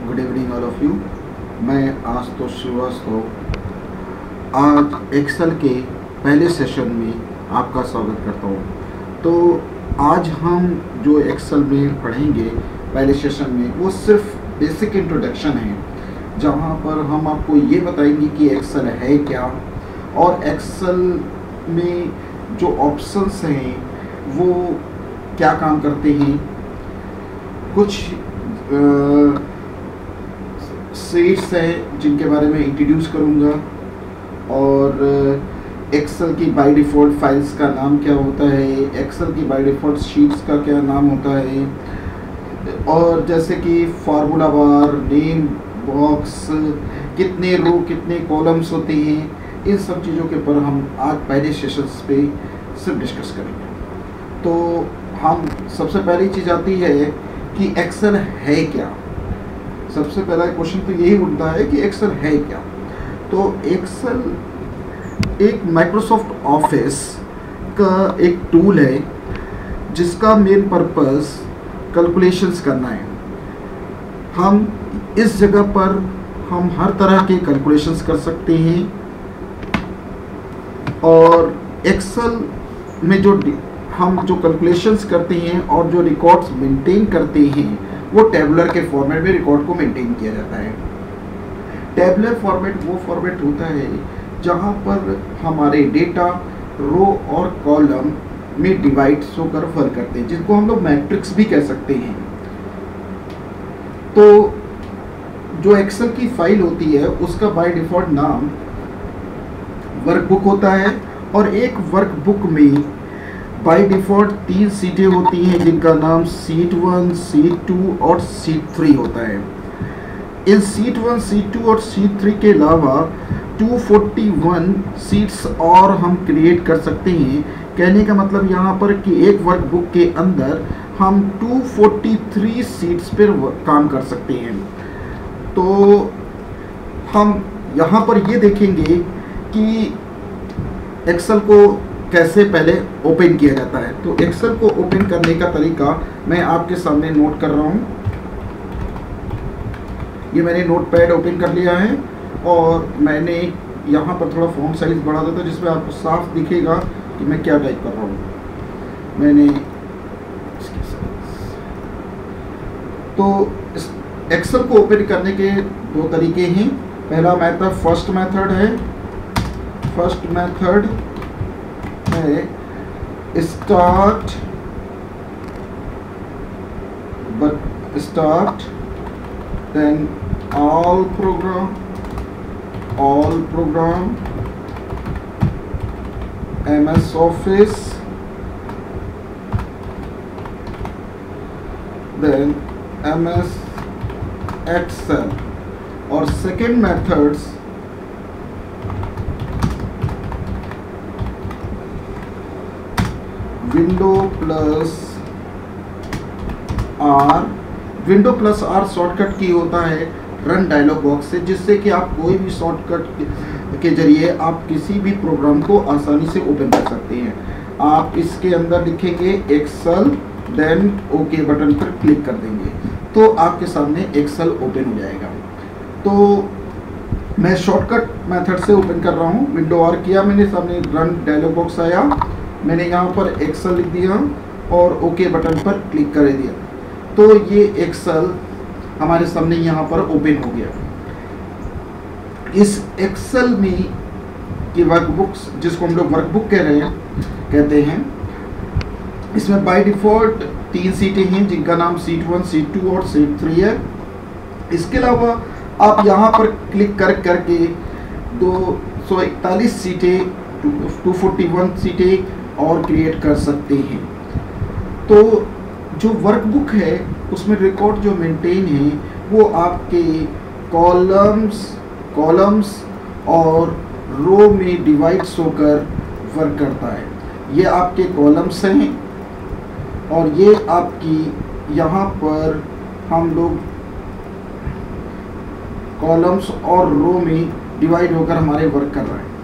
Good evening all of you. मैं आशुतोष श्रीवास्तव आज Excel के पहले सेशन में आपका स्वागत करता हूँ। तो आज हम जो एक्सेल में पढ़ेंगे पहले सेशन में वो सिर्फ बेसिक इंट्रोडक्शन है, जहाँ पर हम आपको ये बताएंगे कि एक्सेल है क्या और एक्सेल में जो ऑप्शंस हैं वो क्या काम करते हैं। कुछ शीट्स हैं जिनके बारे में इंट्रोड्यूस करूँगा, और एक्सेल की बाय डिफ़ॉल्ट फाइल्स का नाम क्या होता है, एक्सेल की बाय डिफ़ॉल्ट शीट्स का क्या नाम होता है, और जैसे कि फार्मूला बार, नेम बॉक्स, कितने रो कितने कॉलम्स होते हैं, इन सब चीज़ों के ऊपर हम आज पहले सेशंस पे सिर्फ डिस्कस करेंगे। तो हम सबसे पहली चीज़ आती है कि एक्सेल है क्या। सबसे पहला क्वेश्चन तो यही उठता है कि एक्सेल है क्या। तो एक्सेल एक माइक्रोसॉफ्ट ऑफिस का एक टूल है जिसका मेन पर्पस कैलकुलेशंस करना है। हम इस जगह पर हम हर तरह के कैलकुलेशंस कर सकते हैं, और एक्सेल में जो हम जो कैलकुलेशंस करते हैं और जो रिकॉर्ड्स मेंटेन करते हैं वो टेबुलर के फॉर्मेट में रिकॉर्ड को मेंटेन किया जाता है। टेबुलर फॉर्मेट वो फॉर्मेट होता है जहां पर हमारे डेटा रो और कॉलम में डिवाइड्स होकर वर्क करते हैं, जिसको हम लोग मैट्रिक्स भी कह सकते हैं। तो जो एक्सेल की फाइल होती है उसका बाय डिफॉल्ट नाम वर्कबुक होता है, और एक वर्कबुक में बाय डिफ़ॉल्ट 3 सीटें होती हैं जिनका नाम सीट 1, सीट 2 और सीट 3 होता है। इन सीट 1, सीट 2 और सीट 3 के अलावा 241 सीट्स और हम क्रिएट कर सकते हैं। कहने का मतलब यहाँ पर कि एक वर्कबुक के अंदर हम 243 सीट्स पर काम कर सकते हैं। तो हम यहाँ पर ये देखेंगे कि एक्सेल को कैसे पहले ओपन किया जाता है। तो एक्सेल को ओपन करने का तरीका मैं आपके सामने नोट कर रहा हूँ। ये मैंने नोटपैड ओपन कर लिया है, और मैंने यहाँ पर थोड़ा फॉन्ट साइज बढ़ा देता जिसमें आपको साफ दिखेगा कि मैं क्या टाइप कर रहा हूँ। मैंने तो एक्सेल को ओपन करने के 2 तरीके हैं। पहला मेथड फर्स्ट मेथड है। First method start then all program MS office, then MS Excel. और second methods window plus R shortcut key होता है रन डायलॉग बॉक्स से, जिससे कि आप कोई भी शॉर्टकट के जरिए आप किसी भी प्रोग्राम को आसानी से ओपन कर सकते हैं। आप इसके अंदर लिखेंगे एक्सेल, देन ओके बटन पर क्लिक कर देंगे तो आपके सामने एक्सेल ओपन हो जाएगा। तो मैं शॉर्टकट मेथड से ओपन कर रहा हूँ। विंडो आर किया मैंने, सामने रन डायलॉग बॉक्स आया, मैंने यहाँ पर एक्सेल लिख दिया और ओके बटन पर क्लिक कर दिया। तो ये एक्सेल हमारे सामने यहाँ पर ओपन हो गया। इस एक्सेल में की वर्कबुक्स, जिसको हम लोग वर्कबुक कहते हैं, इसमें बाय डिफ़ॉल्ट 3 सीटें हैं जिनका नाम सीट 1, सीट 2 और सीट 3 है। इसके अलावा आप यहाँ पर क्लिक करके 241 सीटें, 241 सीटें और क्रिएट कर सकते हैं। तो जो वर्कबुक है उसमें रिकॉर्ड जो मेंटेन है वो आपके कॉलम्स और रो में डिवाइड्स होकर वर्क करता है। ये आपके कॉलम्स हैं, और ये आपकी यहाँ पर हम लोग कॉलम्स और रो में डिवाइड होकर हमारे वर्क कर रहे हैं।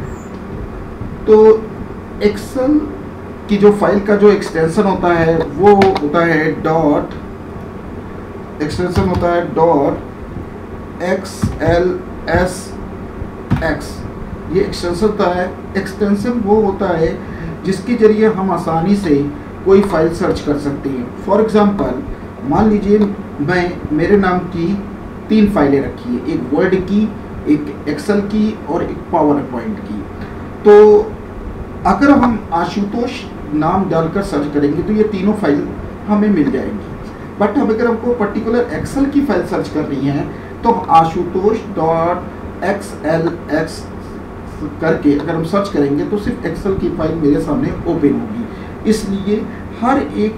तो एक्सेल की जो फाइल का जो एक्सटेंशन होता है वो होता है डॉट, एक्सटेंशन होता है डॉट XLSX, ये एक्सटेंशन होता है। एक्सटेंशन वो होता है जिसके जरिए हम आसानी से कोई फाइल सर्च कर सकते हैं। फॉर एग्जांपल मान लीजिए मेरे नाम की 3 फाइलें रखी है, एक वर्ड की, एक एक्सेल की और एक पावर पॉइंट की। तो अगर हम आशुतोष नाम डालकर सर्च करेंगे तो ये तीनों फाइल हमें मिल जाएंगी। बट हम अगर हमको पर्टिकुलर एक्सेल की फाइल सर्च करनी है तो आशुतोष .xlx करके अगर हम सर्च करेंगे तो सिर्फ एक्सेल की फाइल मेरे सामने ओपन होगी। इसलिए हर एक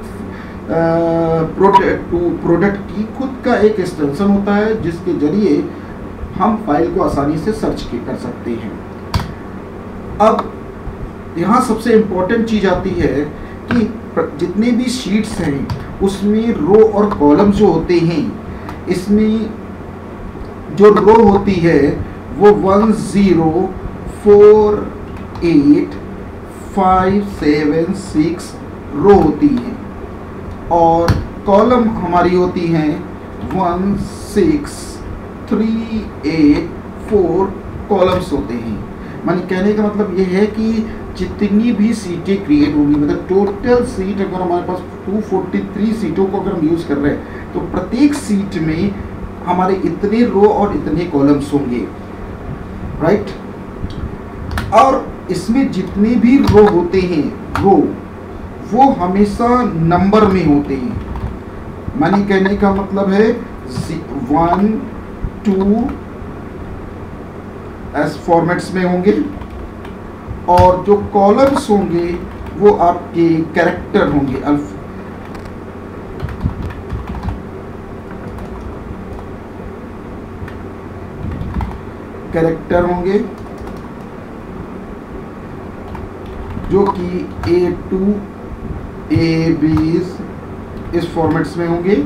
प्रोडक्ट की खुद का एक एक्सटेंशन होता है जिसके जरिए हम फाइल को आसानी से सर्च कर सकते हैं। अब यहाँ सबसे इम्पोर्टेंट चीज़ आती है कि जितने भी शीट्स हैं उसमें रो और कॉलम जो होते हैं, इसमें जो रो होती है वो 1 0 4 8 5 7 6 रो होती है और कॉलम हमारी होती हैं 1 6 3 8 4 कॉलम्स होते हैं। माने कहने का मतलब ये है कि जितनी भी सीटें क्रिएट होंगी, मतलब टोटल सीट अगर हमारे पास 243 सीटों को अगर हम यूज़ कर रहे हैं तो प्रत्येक सीट में हमारे इतने रो और इतने कॉलम्स होंगे, राइट। और इसमें जितने भी रो होते हैं वो हमेशा नंबर में होते हैं। माने कहने का मतलब है 1 2 एस फॉर्मेट्स में होंगे और जो कॉलम्स होंगे वो आपके कैरेक्टर होंगे, कैरेक्टर होंगे जो कि A2 A, B इस फॉर्मेट्स में होंगे।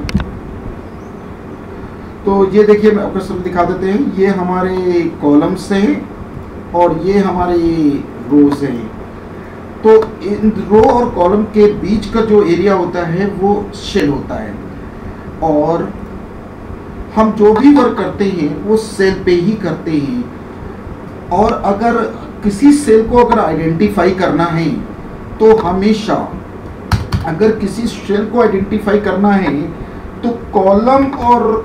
तो ये देखिए मैं आपको सब दिखा देते हैं, ये हमारे कॉलम्स हैं और ये हमारे रोज हैं। तो इन रो और कॉलम के बीच का जो एरिया होता है वो शेल होता है और हम जो भी वर्क करते हैं वो सेल पे ही करते हैं। और अगर किसी सेल को अगर आइडेंटिफाई करना है तो हमेशा अगर किसी सेल को आइडेंटिफाई करना है तो कॉलम और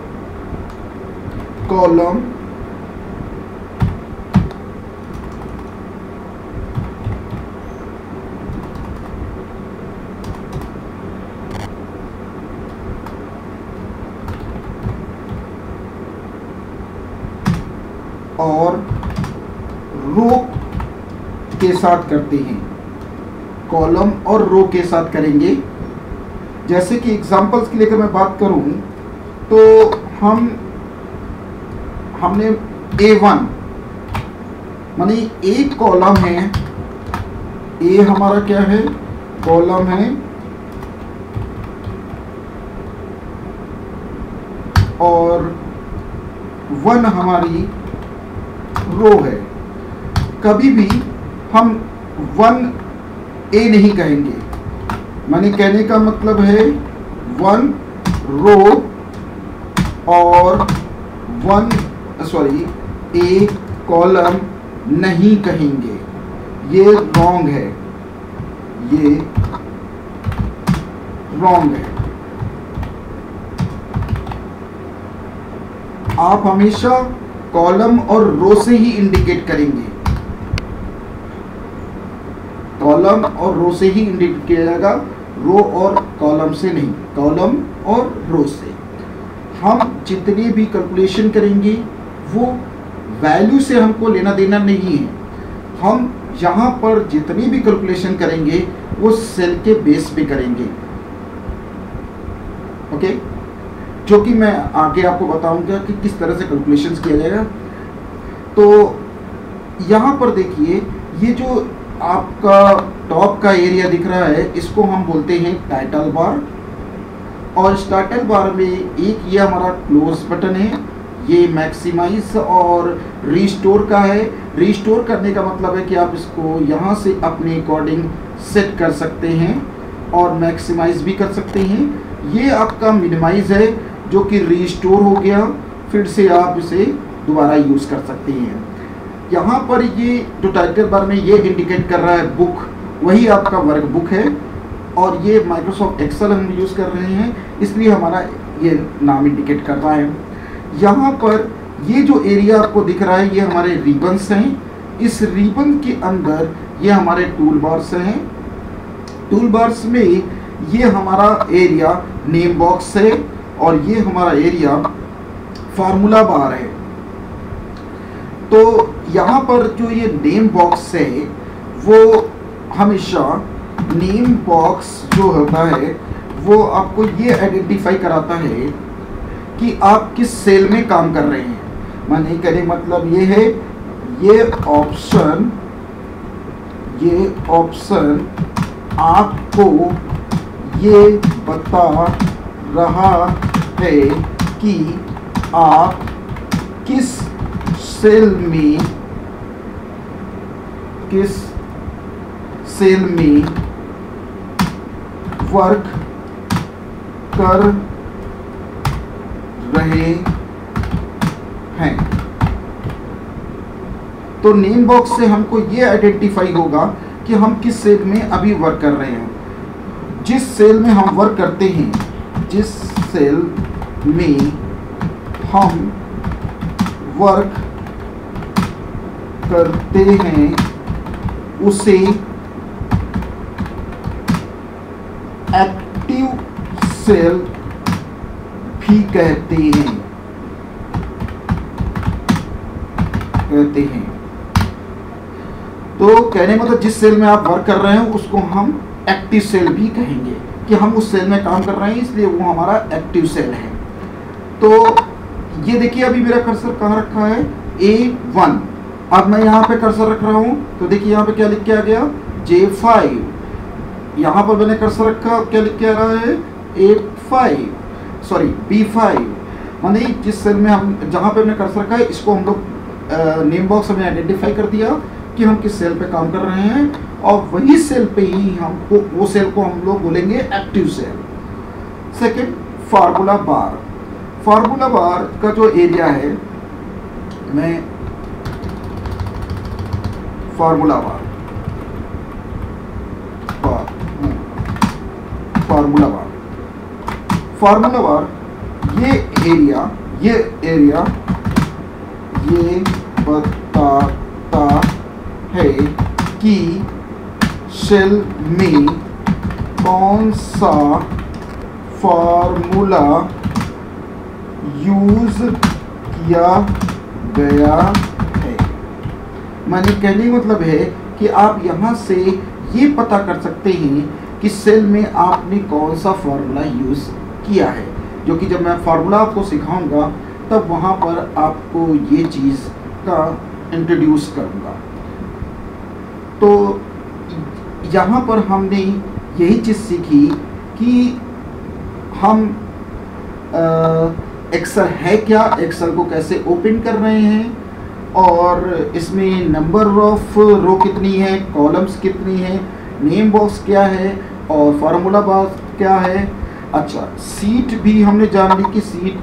रो के साथ करते हैं, कॉलम और रो के साथ करेंगे। जैसे कि एग्जांपल्स के लिए अगर मैं बात करूं तो हमने A1 माने एक कॉलम है, A हमारा क्या है, कॉलम है और 1 हमारी रो है। कभी भी हम 1A नहीं कहेंगे, माने कहने का मतलब है 1 रो और 1 कॉलम नहीं कहेंगे, ये रॉन्ग है, ये रॉन्ग है। आप हमेशा कॉलम और रो से ही इंडिकेट करेंगे, कॉलम और रो से ही इंडिकेट किया जाएगा, रो और कॉलम से नहीं, कॉलम और रो से। हम जितने भी कैलकुलेशन करेंगे वो वैल्यू से हमको लेना देना नहीं है। हम यहाँ पर जितनी भी कैलकुलेशन करेंगे वो सेल के बेस पे करेंगे, ओके, जो कि मैं आगे आपको बताऊंगा कि किस तरह से कैलकुलेशंस किया जाएगा। तो यहाँ पर देखिए ये जो आपका टॉप का एरिया दिख रहा है इसको हम बोलते हैं टाइटल बार। और इस टाइटल बार में एक ये हमारा क्लोज बटन है, ये मैक्सिमाइज और रिस्टोर का है। रिस्टोर करने का मतलब है कि आप इसको यहाँ से अपने अकॉर्डिंग सेट कर सकते हैं और मैक्सिमाइज भी कर सकते हैं। ये आपका मिनिमाइज है जो कि रिस्टोर हो गया। फिर से आप इसे दोबारा यूज़ कर सकते हैं। यहाँ पर ये जो टाइटल बार में ये इंडिकेट कर रहा है बुक, वही आपका वर्क बुक है, और ये माइक्रोसॉफ्ट एक्सेल हम यूज़ कर रहे हैं, इसलिए हमारा ये नाम इंडिकेट कर रहा है। यहाँ पर ये जो एरिया आपको दिख रहा है, ये हमारे रिबन्स हैं। इस रिबन के अंदर ये हमारे टूल बार्स हैं। टूल बार्स में ये हमारा एरिया नेम बॉक्स है, और ये हमारा एरिया फार्मूला बार है। तो यहाँ पर जो ये नेम बॉक्स है, वो हमेशा नेम बॉक्स जो होता है वो आपको ये आइडेंटिफाई कराता है कि आप किस सेल में काम कर रहे हैं। माने कहने मतलब ये है, ये ऑप्शन आपको ये बता रहा है कि आप किस सेल में वर्क कर रहे हैं। तो नेम बॉक्स से हमको ये आइडेंटिफाई होगा कि हम किस सेल में अभी वर्क कर रहे हैं। जिस सेल में हम वर्क करते हैं, जिस सेल में हम वर्क करते हैं उसे एक्टिव सेल भी कहते हैं। तो कहने मतलब जिस सेल में आप वर्क कर रहे हैं उसको हम एक्टिव सेल भी कहेंगे, कि हम उस सेल में काम कर रहे हैं, इसलिए वो हमारा एक्टिव सेल है। तो ये देखिए अभी मेरा कर्सर कहाँ रखा है, A1। अब मैं यहाँ पे कर्सर रख रहा हूँ, तो देखिए यहाँ पे क्या लिख के आ गया, J5। यहाँ पर मैंने कर्सर रखा, क्या लिख के आ रहा है, B5। माने जिस सेल में हम, जहाँ पे हमने कर्सर रखा है, इसको हम लोग नेम बॉक्स में आइडेंटिफाई कर दिया कि हम किस सेल पे काम कर रहे हैं, और वही सेल पे ही हमको, वो सेल को हम लोग बोलेंगे active cell. Second, formula bar. Formula bar का जो एरिया है, मैं फार्मूला बार ये एरिया ये बताता है कि सेल में कौन सा फार्मूला यूज किया गया है। माने कहने मतलब है कि आप यहाँ से ये पता कर सकते हैं कि सेल में आपने कौन सा फार्मूला यूज किया है, जो कि जब मैं फार्मूला आपको सिखाऊंगा तब वहाँ पर आपको ये चीज़ का इंट्रोड्यूस करूँगा। तो यहाँ पर हमने यही चीज़ सीखी कि हम एक्सेल है क्या, एक्सेल को कैसे ओपन कर रहे हैं, और इसमें नंबर ऑफ रो कितनी है, कॉलम्स कितनी है, नेम बॉक्स क्या है, और फार्मूला बार क्या है। अच्छा, सीट भी हमने जान ली कि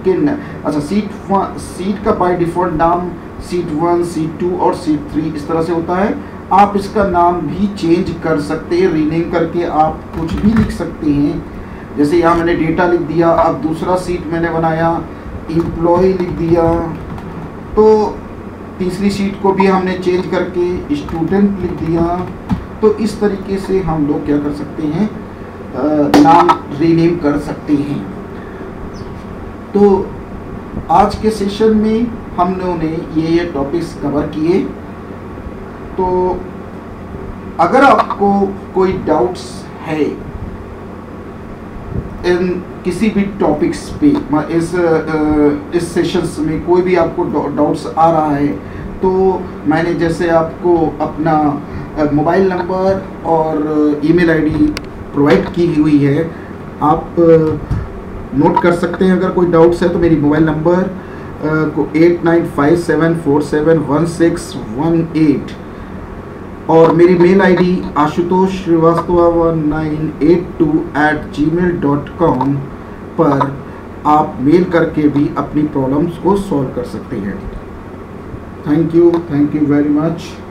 सीट का बाय डिफ़ॉल्ट नाम सीट 1, सीट 2 और सीट 3 इस तरह से होता है। आप इसका नाम भी चेंज कर सकते हैं, रीनेम करके आप कुछ भी लिख सकते हैं। जैसे यहाँ मैंने डेटा लिख दिया, अब दूसरा सीट मैंने बनाया, एम्प्लॉय लिख दिया, तो तीसरी सीट को भी हमने चेंज करके स्टूडेंट लिख दिया। तो इस तरीके से हम लोग क्या कर सकते हैं, नाम रीनेम कर सकते हैं। तो आज के सेशन में हम लोगों ने ये टॉपिक्स कवर किए। तो अगर आपको कोई डाउट्स है इन किसी भी टॉपिक्स पे, इस सेशंस में कोई भी आपको डाउट्स आ रहा है, तो मैंने जैसे आपको अपना मोबाइल नंबर और ईमेल आईडी प्रोवाइड की हुई है, आप नोट कर सकते हैं। अगर कोई डाउट्स है तो मेरी मोबाइल नंबर को 8957471618 और मेरी मेल आईडी आशुतोष श्रीवास्तव1982@gmail.com पर आप मेल करके भी अपनी प्रॉब्लम्स को सॉल्व कर सकते हैं। Thank you very much.